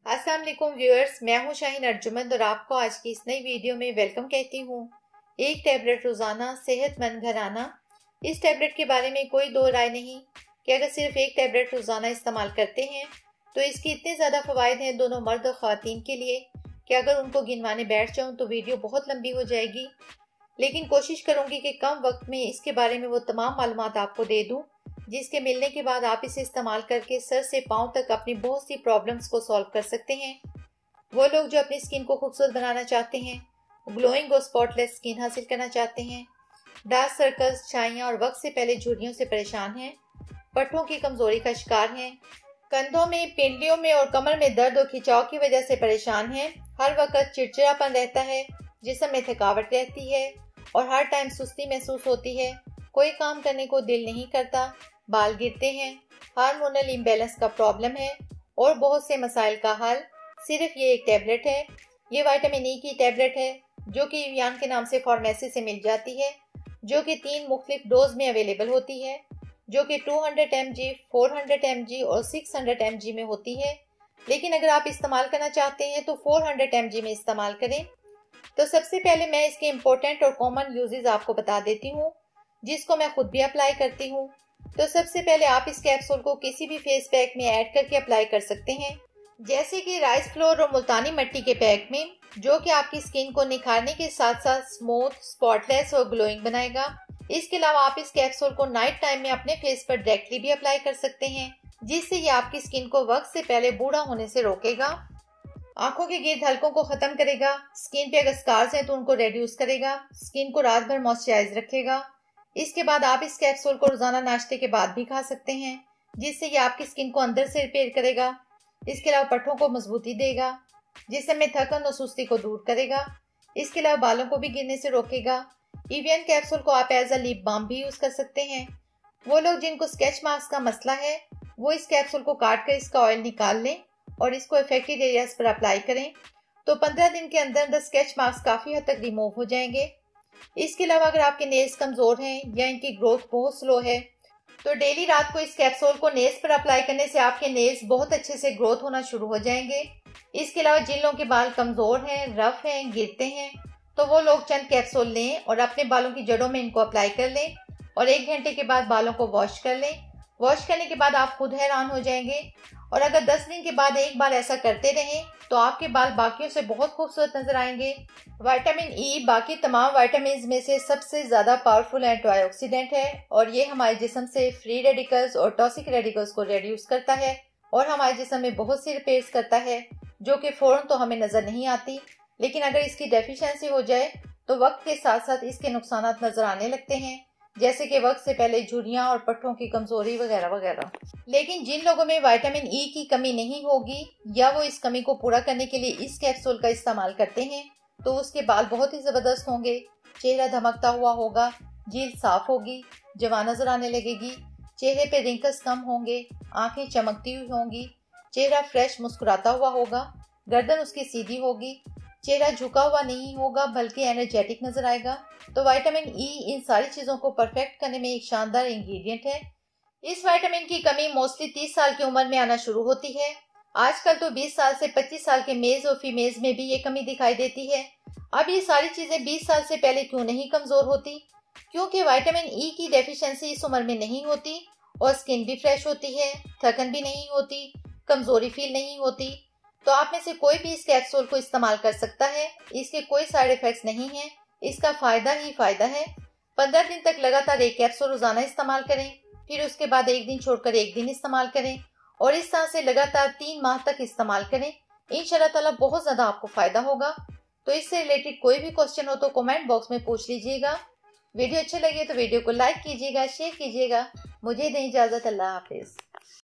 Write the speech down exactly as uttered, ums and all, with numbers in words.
अस्सलाम वालेकुम व्यूअर्स, मैं हूं शाहीन अर्जुमंद और आपको आज की इस नई वीडियो में वेलकम कहती हूं। एक टैबलेट रोज़ाना सेहतमंद घराना। इस टैबलेट के बारे में कोई दो राय नहीं कि अगर सिर्फ एक टैबलेट रोज़ाना इस्तेमाल करते हैं तो इसके इतने ज़्यादा फ़वाइद हैं दोनों मर्द और ख़वातीन के लिए कि अगर उनको गिनवाने बैठ जाऊँ तो वीडियो बहुत लंबी हो जाएगी। लेकिन कोशिश करूँगी कि कम वक्त में इसके बारे में वो तमाम मालूमात आपको दे दूँ जिसके मिलने के बाद आप इसे इस्तेमाल करके सर से पांव तक अपनी बहुत सी प्रॉब्लम्स को सॉल्व कर सकते हैं। वो लोग जो अपनी स्किन को खूबसूरत बनाना चाहते हैं, ग्लोइंग और स्पॉटलेस स्किन हासिल करना चाहते हैं, डार्क सर्कल्स, छाइयाँ और वक्त से पहले झुर्रियों से परेशान हैं, पट्टों की कमजोरी का शिकार हैं, कंधों में, पिंडलियों में और कमर में दर्द और खिंचाव की वजह से परेशान हैं, हर वक्त चिड़चिड़ापन रहता है, जिस्म में थकावट रहती है और हर टाइम सुस्ती महसूस होती है, कोई काम करने को दिल नहीं करता, बाल गिरते हैं, हार्मोनल इम्बैलेंस का प्रॉब्लम है और बहुत से मसाइल का हल सिर्फ ये एक टैबलेट है। ये विटामिन ई की टैबलेट है जो कि इवियान के नाम से फार्मेसी से मिल जाती है, जो कि तीन मुख्तलिफ डोज में अवेलेबल होती है, जो कि दो सौ एम जी, चार सौ एम जी और छह सौ एम जी में होती है। लेकिन अगर आप इस्तेमाल करना चाहते हैं तो चार सौ एम जी में इस्तेमाल करें। तो सबसे पहले मैं इसके इम्पोर्टेंट और कॉमन यूजेस आपको बता देती हूँ, जिसको मैं खुद भी अप्लाई करती हूँ। तो सबसे पहले आप इस कैप्सूल को किसी भी फेस पैक में ऐड करके अप्लाई कर सकते हैं, जैसे कि राइस फ्लोर और मुल्तानी मिट्टी के पैक में, जो कि आपकी स्किन को निखारने के साथ साथ स्मूथ, स्पॉटलेस और ग्लोइंग बनाएगा। इसके अलावा आप इस कैप्सूल को नाइट टाइम में अपने फेस पर डायरेक्टली भी अप्लाई कर सकते हैं, जिससे ये आपकी स्किन को वक्त से पहले बूढ़ा होने से रोकेगा, आंखों के गिर्द हलकों को खत्म करेगा, स्किन पे अगर स्कार्स हैं तो उनको रिड्यूस करेगा, स्किन को रात भर मॉइस्चराइज रखेगा। इसके बाद आप इस कैप्सूल को रोजाना नाश्ते के बाद भी खा सकते हैं, जिससे ये आपकी स्किन को अंदर से रिपेयर करेगा। इसके अलावा पट्टों को मजबूती देगा, जिसमें थकन और सुस्ती को दूर करेगा। इसके अलावा बालों को भी गिरने से रोकेगा। इवियन कैप्सूल को आप एज अ लिप बाम भी यूज कर सकते हैं। वो लोग जिनको स्केच मार्क्स का मसला है वो इस कैप्सूल को काट कर इसका ऑयल निकाल लें और इसको अफेक्टेड एरियाज पर अप्लाई करें, तो पंद्रह दिन के अंदर अंदर स्केच मार्क्स काफी हद तक रिमूव हो जाएंगे। इसके अलावा अगर आपके नेल्स कमजोर हैं या इनकी ग्रोथ बहुत स्लो है तो डेली रात को इस कैप्सूल को नेल्स पर अप्लाई करने से आपके नेल्स बहुत अच्छे से ग्रोथ होना शुरू हो जाएंगे। इसके अलावा जिन लोगों के बाल कमजोर हैं, रफ हैं, गिरते हैं, तो वो लोग चंद कैप्सूल लें और अपने बालों की जड़ों में इनको अप्लाई कर लें और एक घंटे के बाद बालों को वॉश कर लें। वॉश करने के बाद आप खुद हैरान हो जाएंगे और अगर दस दिन के बाद एक बार ऐसा करते रहें तो आपके बाल बाकियों से बहुत खूबसूरत नजर आएंगे। विटामिन ई बाकी तमाम विटामिन में से सबसे ज्यादा पावरफुल एंटीऑक्सीडेंट है और ये हमारे जिस्म से फ्री रेडिकल्स और टॉक्सिक रेडिकल्स को रिड्यूस करता है और हमारे जिस्म में बहुत सी रिपेयर्स करता है, जो कि फौरन तो हमें नजर नहीं आती, लेकिन अगर इसकी डेफिशिएंसी हो जाए तो वक्त के साथ साथ इसके नुकसान नजर आने लगते हैं, जैसे कि वक्त से पहले झुर्रियां और पट्टों की कमजोरी वगैरह वगैरह। लेकिन जिन लोगों में विटामिन ई की कमी नहीं होगी या वो इस कमी को पूरा करने के लिए इस कैप्सूल का इस्तेमाल करते हैं तो उसके बाल बहुत ही जबरदस्त होंगे, चेहरा धमकता हुआ होगा, जील्द साफ होगी, जवान नजर आने लगेगी, चेहरे पे रिंकल्स कम होंगे, आंखें चमकती हुई होंगी, चेहरा फ्रेश मुस्कुराता हुआ होगा, गर्दन उसकी सीधी होगी, चेहरा झुका हुआ नहीं होगा बल्कि एनर्जेटिक नजर आएगा। तो विटामिन ई इन सारी चीजों को परफेक्ट करने में एक शानदार इंग्रेडिएंट है। इस विटामिन की कमी मोस्टली तीस साल की उम्र में आना शुरू होती है। आजकल तो बीस साल से पच्चीस साल के मेज और फीमेल्स में भी ये कमी दिखाई देती है। अब ये सारी चीजें बीस साल से पहले क्यों नहीं कमजोर होती? क्योंकि विटामिन ई की डेफिशिएंसी इस उम्र में नहीं होती और स्किन भी फ्रेश होती है, थकन भी नहीं होती, कमजोरी फील नहीं होती। तो आप में से कोई भी इस कैप्सूल को इस्तेमाल कर सकता है। इसके कोई साइड इफेक्ट्स नहीं है, इसका फायदा ही फायदा है। पंद्रह दिन तक लगातार एक कैप्सूल रोजाना इस्तेमाल करें, फिर उसके बाद एक दिन छोड़कर एक दिन इस्तेमाल करें और इस तरह से लगातार तीन माह तक इस्तेमाल करें। इंशाल्लाह ताला बहुत ज्यादा आपको फायदा होगा। तो इससे रिलेटेड कोई भी क्वेश्चन हो तो कमेंट बॉक्स में पूछ लीजिएगा। वीडियो अच्छी लगी तो वीडियो को लाइक कीजिएगा, शेयर कीजिएगा। मुझे दें इजाजत। अल्लाह हाफिज।